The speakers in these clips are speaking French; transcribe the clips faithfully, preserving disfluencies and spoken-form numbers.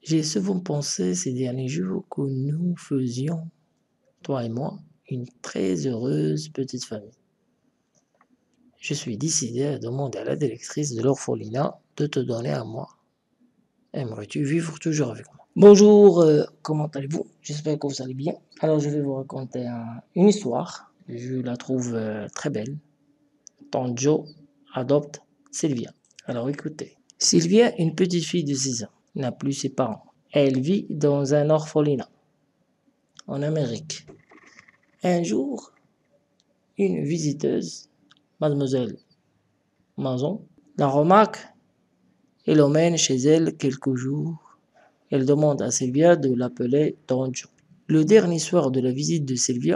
J'ai souvent pensé ces derniers jours que nous faisions, toi et moi, une très heureuse petite famille. Je suis décidé à demander à la directrice de l'orphelinat de te donner à moi. Aimerais-tu vivre toujours avec moi? Bonjour, euh, comment allez-vous? J'espère que vous allez bien. Alors, je vais vous raconter un- une histoire. Je la trouve euh, très belle. Ton Joe adopte Sylvia. Alors, écoutez. Sylvia, une petite fille de six ans, n'a plus ses parents. Elle vit dans un orphelinat en Amérique. Un jour, une visiteuse, mademoiselle Mazon, la remarque et l'emmène chez elle quelques jours. Elle demande à Sylvia de l'appeler Donjo. Le dernier soir de la visite de Sylvia,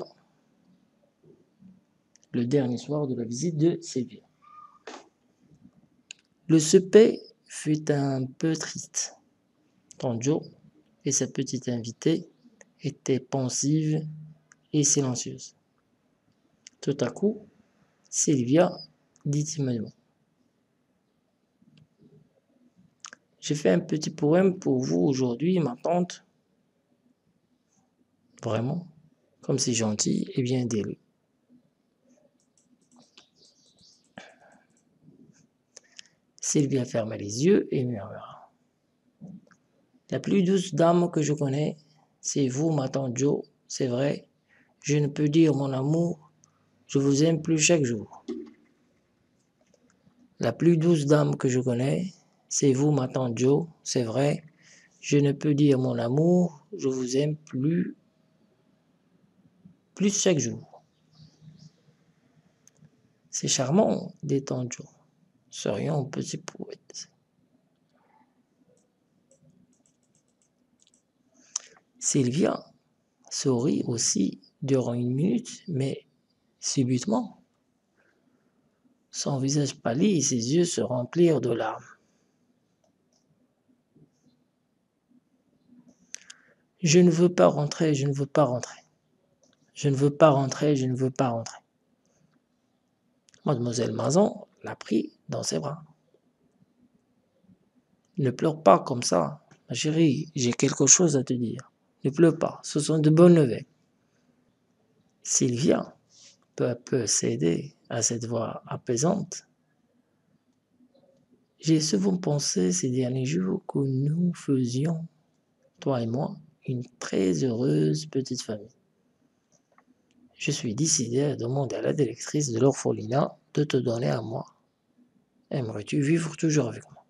le dernier soir de la visite de Sylvia, le souper fut un peu triste. Donjo et sa petite invitée étaient pensives et silencieuses. Tout à coup, Sylvia dit timidement: j'ai fait un petit poème pour vous aujourd'hui, ma tante. Vraiment, comme c'est gentil et bien délié. Sylvia ferma les yeux et murmura: la plus douce dame que je connais, c'est vous, ma tante Jo, c'est vrai. Je ne peux dire mon amour, je vous aime plus chaque jour. La plus douce dame que je connais, c'est vous, ma tante Jo, c'est vrai. Je ne peux dire mon amour, je vous aime plus, plus chaque jour. C'est charmant, dit tante Jo. Serions petit poète. Sylvia sourit aussi durant une minute, mais subitement, son visage pâlit et ses yeux se remplirent de larmes. Je ne veux pas rentrer, je ne veux pas rentrer. Je ne veux pas rentrer, je ne veux pas rentrer. Mademoiselle Mazon l'a pris dans ses bras. Ne pleure pas comme ça, ma chérie, j'ai quelque chose à te dire. Ne pleure pas, ce sont de bonnes nouvelles. Sylvia, peu à peu cédait à cette voix apaisante. J'ai souvent pensé ces derniers jours que nous faisions, toi et moi, une très heureuse petite famille. Je suis décidé à demander à la directrice de l'orphelinat de te donner à moi. Aimerais-tu vivre toujours avec moi?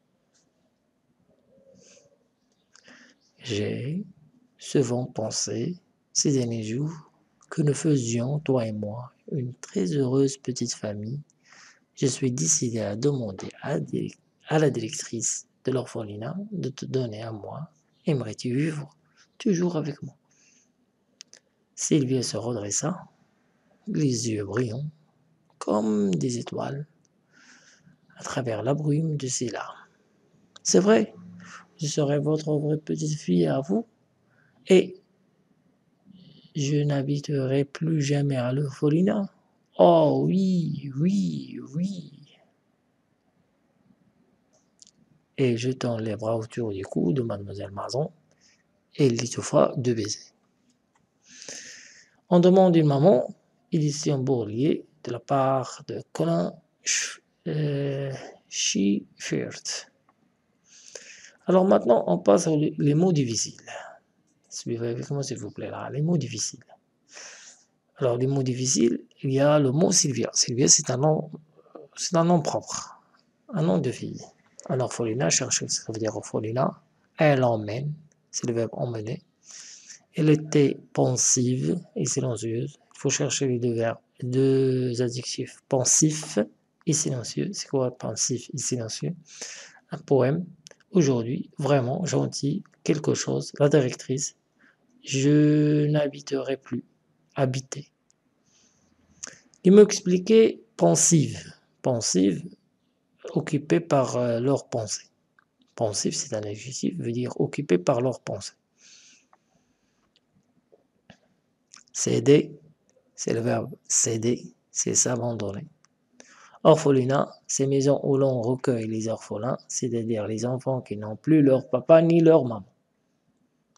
J'ai souvent pensé ces derniers jours que nous faisions, toi et moi, une très heureuse petite famille. Je suis décidé à demander à, à la directrice de l'orphelinat de te donner à moi. Aimerais-tu vivre toujours avec moi? Sylvia se redressa, les yeux brillants comme des étoiles à travers la brume de ses larmes. C'est vrai, je serai votre vraie petite fille à vous et je n'habiterai plus jamais à l'orphelinat. Oh oui, oui, oui. Et jetant les bras autour du cou de mademoiselle Mazon, elle l'étouffa de baisers. On demande une maman, édition Bourlier, de la part de Colin euh, Schiffert. Alors maintenant, on passe aux les mots difficiles. Suivez avec moi, s'il vous plaît, là, les mots difficiles. Alors, les mots difficiles, il y a le mot Sylvia. Sylvia, c'est un nom, c'est un nom propre, un nom de fille. Un orphelinat, chercher, ça veut dire orphelinat. Elle emmène, c'est le verbe emmener. Elle était pensive et silencieuse. Il faut chercher les deux verbes, deux adjectifs, pensif et silencieux. C'est quoi pensif et silencieux? Un poème. Aujourd'hui, vraiment gentil, quelque chose. La directrice. Je n'habiterai plus. Habiter. Il m'expliquait pensive. Pensive, occupée par euh, leurs pensées. Pensif, c'est un adjectif, veut dire occupé par leurs pensées. Céder, c'est le verbe céder, c'est s'abandonner. Orphelinat, c'est maisons où l'on recueille les orphelins, c'est-à-dire les enfants qui n'ont plus leur papa ni leur maman.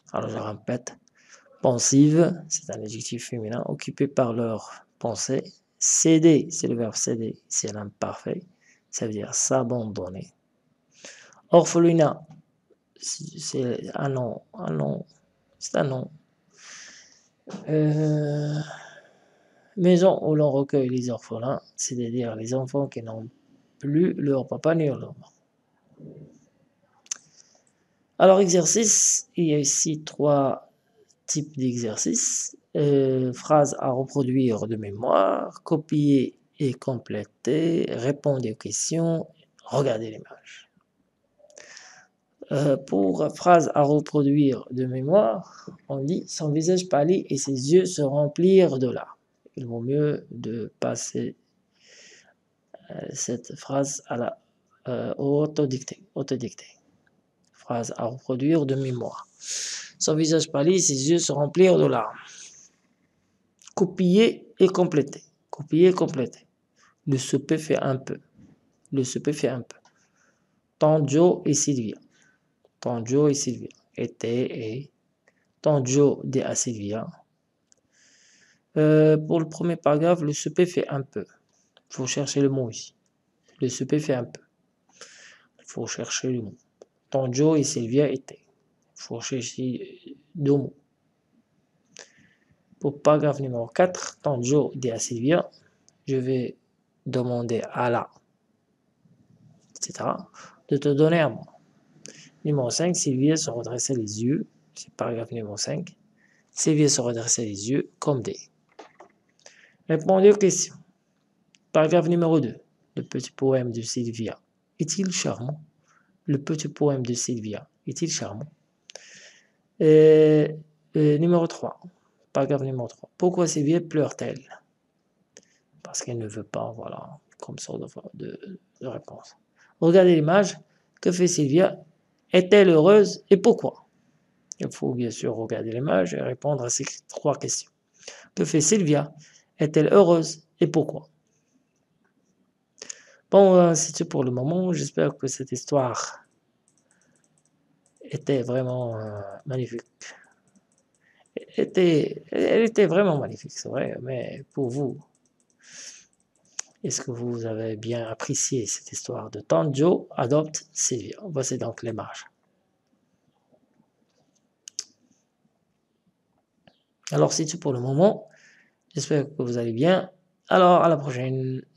Alors je répète. Pensive, c'est un adjectif féminin, occupé par leur pensée. Céder, c'est le verbe céder, c'est l'imparfait. Ça veut dire s'abandonner. Orphelinat, c'est un nom, un nom, c'est un nom. Euh, maison où l'on recueille les orphelins, c'est-à-dire les enfants qui n'ont plus leur papa ni leur maman. Alors exercice, il y a ici trois types d'exercices. Euh, phrases à reproduire de mémoire, copier et compléter, répondre aux questions, regarder l'image. Euh, pour phrase à reproduire de mémoire, on dit son visage pâlit et ses yeux se remplirent de larmes. Il vaut mieux de passer euh, cette phrase à la euh, autodictée, autodictée. Phrase à reproduire de mémoire. Son visage pâlit, ses yeux se remplirent de larmes. Copier et compléter. Copier et compléter. Le souper fait un peu. Le souper fait un peu. Tanjo et Sylvia. Tanjo et Sylvia. Était et. Tanjo dit à Sylvia. Euh, pour le premier paragraphe, le souper fait un peu. Il faut chercher le mot ici. Le souper fait un peu. Il faut chercher le mot. Tanjo et Sylvia étaient. Il faut chercher deux mots. Pour paragraphe numéro quatre, Tanjo dit à Sylvia. Je vais demander à la, et cetera, de te donner à moi. Numéro cinq, Sylvia se redressait les yeux. C'est paragraphe numéro cinq. Sylvia se redressait les yeux comme des. Répondez aux questions. Paragraphe numéro deux. Le petit poème de Sylvia est-il charmant? Le petit poème de Sylvia est-il charmant? Et, et numéro trois. Paragraphe numéro trois. Pourquoi Sylvia pleure-t-elle? Parce qu'elle ne veut pas, voilà, comme sorte de, de, de réponse. Regardez l'image. Que fait Sylvia? Est-elle heureuse et pourquoi? Il faut bien sûr regarder l'image et répondre à ces trois questions. Que fait Sylvia? Est-elle heureuse et pourquoi? Bon, c'est tout pour le moment. J'espère que cette histoire était vraiment euh, magnifique. Était, elle était vraiment magnifique, c'est vrai, mais pour vous, est-ce que vous avez bien apprécié cette histoire de Tanjo adopte Sylvia? Voici donc l'image. Alors, c'est tout pour le moment. J'espère que vous allez bien. Alors, à la prochaine.